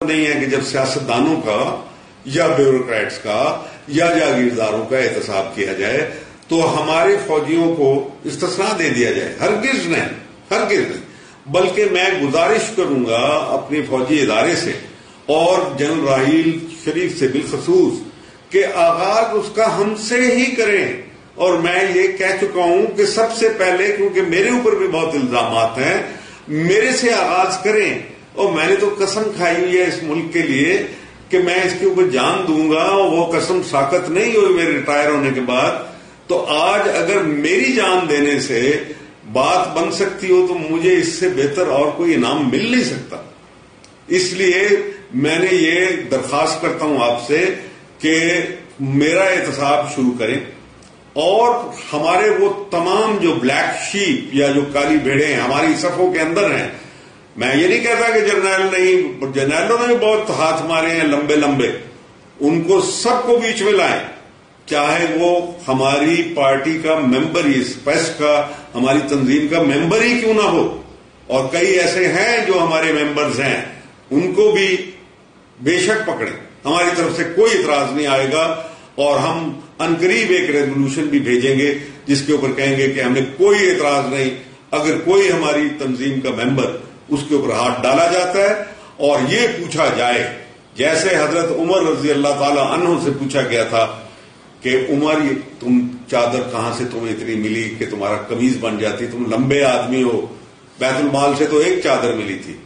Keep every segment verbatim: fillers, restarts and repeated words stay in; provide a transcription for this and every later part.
نہیں ہے کہ جب سیاستدانوں کا یا بیوروکریٹس کا یا جاگیرداروں کا احتساب کیا جائے تو ہمارے فوجیوں کو استثناء دے دیا جائے. ہرگز نہیں, ہرگز نہیں. بلکہ میں گزارش کروں گا اپنے فوجی ادارے سے اور جنرل راحیل شریف سے بالخصوص کہ آغاز اس کا ہم سے ہی کریں. اور میں یہ کہہ چکا ہوں کہ سب سے پہلے, کیونکہ میرے اوپر بھی بہت الزامات ہیں, میرے سے آغاز کریں. اور میں نے تو قسم کھائی ہوئی ہے اس ملک کے لیے کہ میں اس کے اوپر جان دوں گا. وہ قسم ساقط نہیں ہوئی میرے ریٹائر ہونے کے بعد. تو آج اگر میری جان دینے سے بات بن سکتی ہو تو مجھے اس سے بہتر اور کوئی انعام مل نہیں سکتا. اس لیے میں نے یہ درخواست کرتا ہوں آپ سے کہ میرا احتساب شروع کریں اور ہمارے وہ تمام جو بلیک شیپ یا جو کالی بھیڑیں ہماری صفوں کے اندر ہیں, میں یہ نہیں کہتا کہ جرنیل نہیں, جرنیلوں نے بھی بہت ہاتھ مارے ہیں لمبے لمبے, ان کو سب کو بیچ میں لائیں, چاہے وہ ہماری پارٹی کا ممبر ہی, اسپیس کا ہماری تنظیم کا ممبر ہی کیوں نہ ہو. اور کئی ایسے ہیں جو ہمارے ممبرز ہیں, ان کو بھی بے شک پکڑیں. ہماری طرف سے کوئی اعتراض نہیں آئے گا اور ہم عنقریب ایک ریزولوشن بھی بھیجیں گے جس کے اوپر کہیں گے کہ ہمیں کوئی اعتراض نہیں اگر کوئی ہماری تنظیم کا ممبر اس کے اوپر ہاتھ ڈالا جاتا ہے اور یہ پوچھا جائے جیسے حضرت عمر رضی اللہ تعالی عنہ سے پوچھا گیا تھا کہ عمر یہ تم چادر کہاں سے تمہیں اتنی ملی کہ تمہارا قمیض بن جاتی, تم لمبے آدمی ہو, بیت المال سے تو ایک چادر ملی تھی.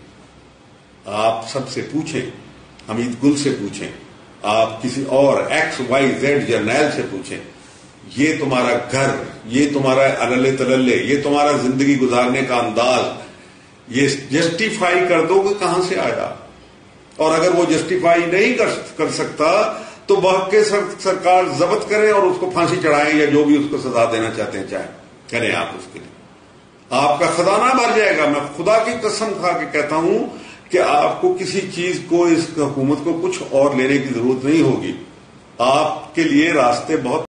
آپ سب سے پوچھیں, حمید گل سے پوچھیں, آپ کسی اور ایکس وائی زیڈ جرنیل سے پوچھیں, یہ تمہارا گھر, یہ تمہارا علل تللے, یہ تمہارا زندگی گزارنے کا انداز, یہ جسٹیفائی کر دو کہ کہاں سے آیا. اور اگر وہ جسٹیفائی نہیں کر سکتا تو بحق کے سرکار ضبط کریں اور اس کو پھانسی چڑھائیں یا جو بھی اس کو سزا دینا چاہتے ہیں چاہے کریں آپ اس کے لیے. آپ کا خزانہ بھر جائے گا. میں خدا کی قسم کھا کے کہتا ہوں کہ آپ کو کسی چیز کو, اس حکومت کو کچھ اور لینے کی ضرورت نہیں ہوگی. آپ کے لیے راستے بہت